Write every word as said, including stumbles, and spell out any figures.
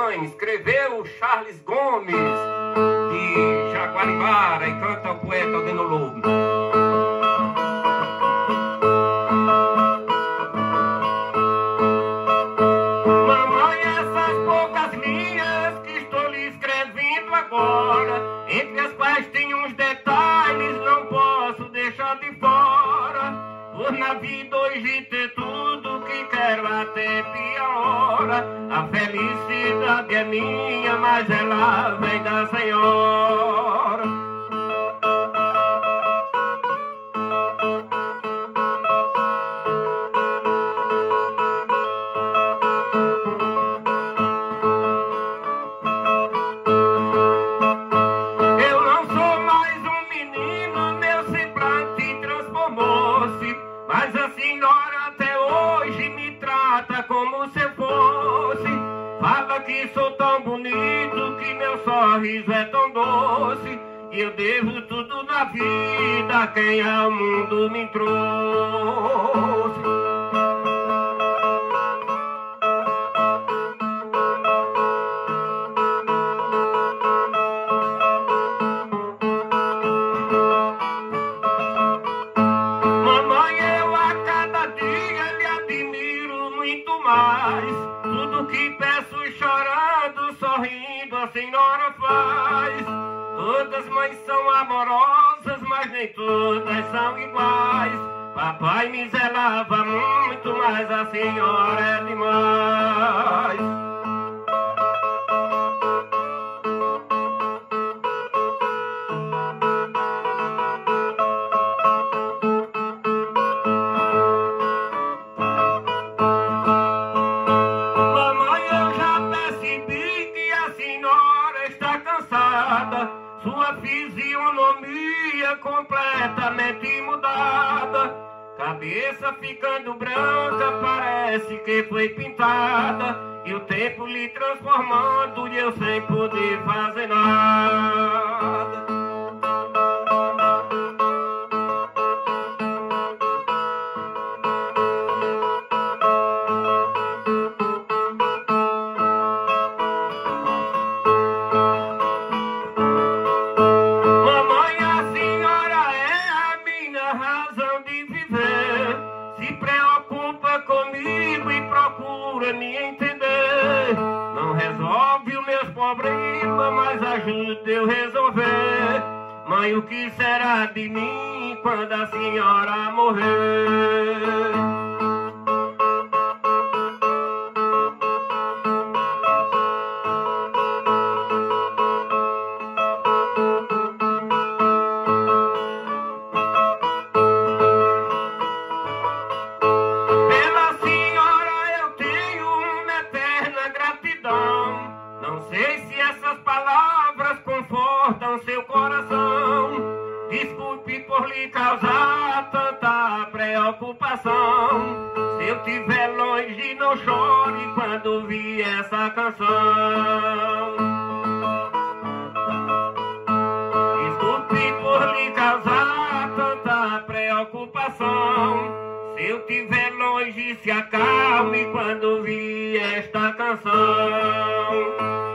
mãe, escreveu Charles Gomes, de Jaguaribara, e canta o poeta Aldeno Lobo. Mamãe, essas poucas linhas que estou lhe escrevendo agora, entre as quais tem uns detalhes, não posso deixar de fora. Por na vida hoje ter tudo que quero até pior. A felicidade é minha, mas ela vem da Senhora. Eu não sou mais um menino, meu semblante transformou-se, mas a senhora até hoje me trata como se eu fosse. Fala que sou tão bonito, que meu sorriso é tão doce, que eu devo tudo na vida a quem ao mundo me trouxe. Tudo que peço chorando, sorrindo, a senhora faz. Todas mães são amorosas, mas nem todas são iguais. Papai me zelava muito, mas a senhora é demais. Sua fisionomia completamente mudada, cabeça ficando branca, parece que foi pintada, e o tempo lhe transformando e eu sem poder fazer nada. Razão de viver, se preocupa comigo e procura me entender. Não resolve os meus problemas, mas ajuda eu resolver. Mãe, o que será de mim quando a senhora morrer? Não sei se essas palavras confortam seu coração. Desculpe por lhe causar tanta preocupação. Se eu estiver longe, não chore quando ouvir essa canção. Desculpe por lhe causar tanta preocupação. Se eu estiver longe, se acalme quando ouvir esta canção.